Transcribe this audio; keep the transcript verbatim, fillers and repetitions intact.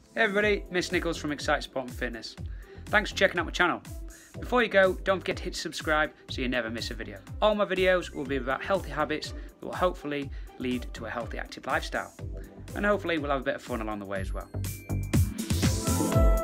Hey everybody, Miss Nicholls from Excite Sport and Fitness. Thanks for checking out my channel. Before you go, don't forget to hit subscribe so you never miss a video. All my videos will be about healthy habits that will hopefully lead to a healthy active lifestyle. And hopefully we'll have a bit of fun along the way as well.